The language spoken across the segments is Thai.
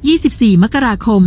24 มกราคม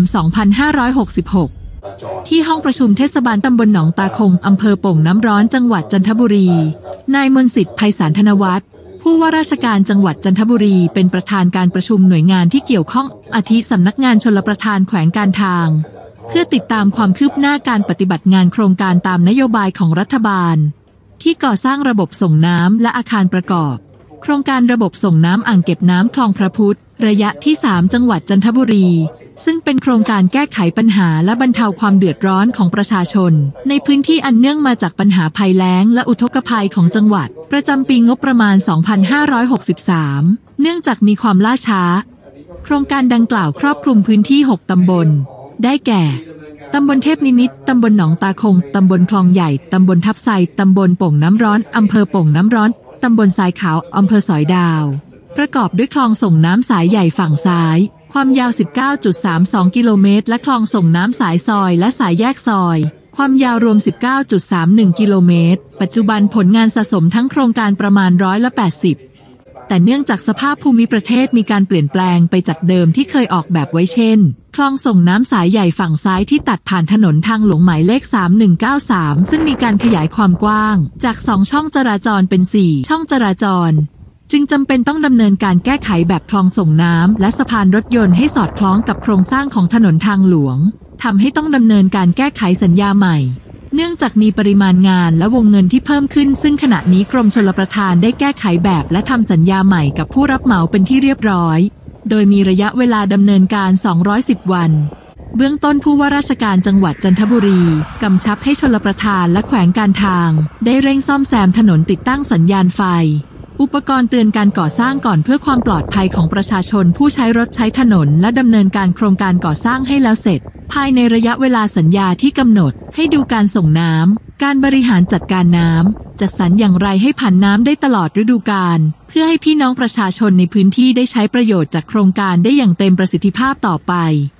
2566 ที่ห้องประชุมเทศบาลตำบลหนองตาคงอำเภอโป่งน้ำร้อนจังหวัดจันทบุรีนายมนต์สิทธิ์ไพศาลธนวัฒน์ผู้ว่าราชการจังหวัดจันทบุรีเป็นประธานการประชุมหน่วยงานที่เกี่ยวข้องอาทิสำนักงานชลประทานแขวงการทางเพื่อติดตามความคืบหน้าการปฏิบัติงานโครงการตามนโยบายของรัฐบาลที่ก่อสร้างระบบส่งน้ำและอาคารประกอบโครงการระบบส่งน้ำอ่างเก็บน้ำคลองพระพุทธระยะที่ 3 จังหวัดจันทบุรีซึ่งเป็นโครงการแก้ไขปัญหาและบรรเทาความเดือดร้อนของประชาชนในพื้นที่อันเนื่องมาจากปัญหาภัยแล้งและอุทกภัยของจังหวัดประจำปีงบประมาณ 2563 เนื่องจากมีความล่าช้าโครงการดังกล่าวครอบคลุมพื้นที่ 6 ตำบลได้แก่ตำบลเทพนิมิตรตำบลหนองตาคงตำบลคลองใหญ่ตำบลทับไซตำบลโป่งน้ำร้อนอำเภอโป่งน้ำร้อนตำบลทรายขาวอำเภอสอยดาวประกอบด้วยคลองส่งน้ำสายใหญ่ฝั่งซ้ายความยาว 19.32 กิโลเมตรและคลองส่งน้ำสายซอยและสายแยกซอยความยาวรวม 19.31 กิโลเมตรปัจจุบันผลงานสะสมทั้งโครงการประมาณ80%แต่เนื่องจากสภาพภูมิประเทศมีการเปลี่ยนแปลงไปจากเดิมที่เคยออกแบบไว้เช่นคลองส่งน้ำสายใหญ่ฝั่งซ้ายที่ตัดผ่านถนนทางหลวงหมายเลข 3193 ซึ่งมีการขยายความกว้างจาก 2 ช่องจราจรเป็น 4 ช่องจราจรจึงจำเป็นต้องดำเนินการแก้ไขแบบคลองส่งน้ำและสะพานรถยนต์ให้สอดคล้องกับโครงสร้างของถนนทางหลวงทำให้ต้องดำเนินการแก้ไขสัญญาใหม่เนื่องจากมีปริมาณงานและวงเงินที่เพิ่มขึ้นซึ่งขณะนี้กรมชลประทานได้แก้ไขแบบและทำสัญญาใหม่กับผู้รับเหมาเป็นที่เรียบร้อยโดยมีระยะเวลาดำเนินการ210 วันเบื้องต้นผู้ว่าราชการจังหวัดจันทบุรีกำชับให้ชลประทานและแขวงการทางได้เร่งซ่อมแซมถนนติดตั้งสัญญาณไฟอุปกรณ์เตือนการก่อสร้างก่อนเพื่อความปลอดภัยของประชาชนผู้ใช้รถใช้ถนนและดำเนินการโครงการก่อสร้างให้แล้วเสร็จภายในระยะเวลาสัญญาที่กำหนดให้ดูการส่งน้ำการบริหารจัดการน้ำจัดสรรอย่างไรให้ผ่านน้ำได้ตลอดฤดูกาลเพื่อให้พี่น้องประชาชนในพื้นที่ได้ใช้ประโยชน์จากโครงการได้อย่างเต็มประสิทธิภาพต่อไป